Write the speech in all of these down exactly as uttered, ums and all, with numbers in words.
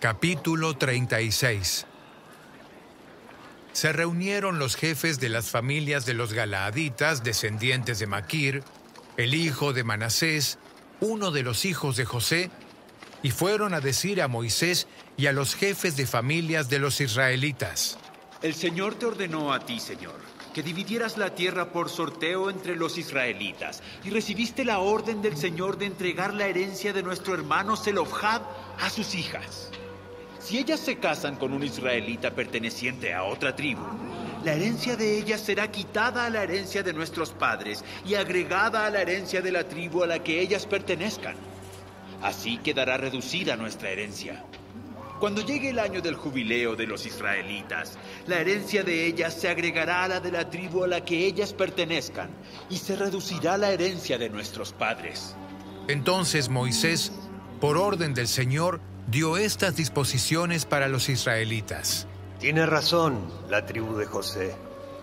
Capítulo treinta y seis. Se reunieron los jefes de las familias de los galaaditas, descendientes de Maquir, el hijo de Manasés, uno de los hijos de José, y fueron a decir a Moisés y a los jefes de familias de los israelitas: El Señor te ordenó a ti, Señor, que dividieras la tierra por sorteo entre los israelitas, y recibiste la orden del Señor de entregar la herencia de nuestro hermano Zelofhad a sus hijas. Si ellas se casan con un israelita perteneciente a otra tribu, la herencia de ellas será quitada a la herencia de nuestros padres y agregada a la herencia de la tribu a la que ellas pertenezcan. Así quedará reducida nuestra herencia. Cuando llegue el año del jubileo de los israelitas, la herencia de ellas se agregará a la de la tribu a la que ellas pertenezcan y se reducirá la herencia de nuestros padres. Entonces Moisés, por orden del Señor, dio estas disposiciones para los israelitas. Tiene razón la tribu de José.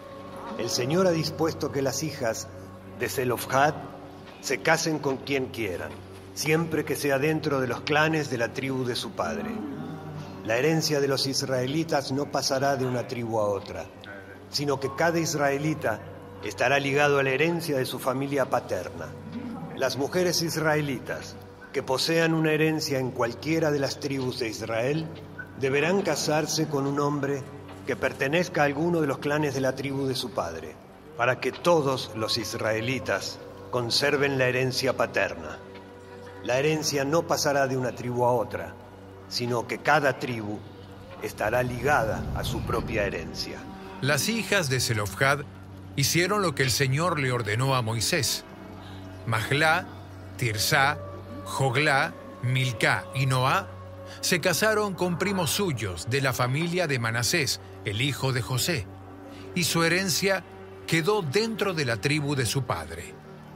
El Señor ha dispuesto que las hijas de Zelofhad se casen con quien quieran, siempre que sea dentro de los clanes de la tribu de su padre. La herencia de los israelitas no pasará de una tribu a otra, sino que cada israelita estará ligado a la herencia de su familia paterna. Las mujeres israelitas que posean una herencia en cualquiera de las tribus de Israel deberán casarse con un hombre que pertenezca a alguno de los clanes de la tribu de su padre, para que todos los israelitas conserven la herencia paterna. La herencia no pasará de una tribu a otra, sino que cada tribu estará ligada a su propia herencia. Las hijas de Zelofhad hicieron lo que el Señor le ordenó a Moisés. Mahlá, Tirsá, Joglá, Milcá y Noá se casaron con primos suyos de la familia de Manasés, el hijo de José, y su herencia quedó dentro de la tribu de su padre.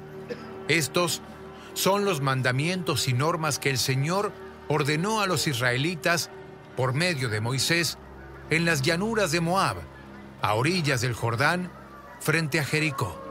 Estos son los mandamientos y normas que el Señor ordenó a los israelitas por medio de Moisés en las llanuras de Moab, a orillas del Jordán, frente a Jericó.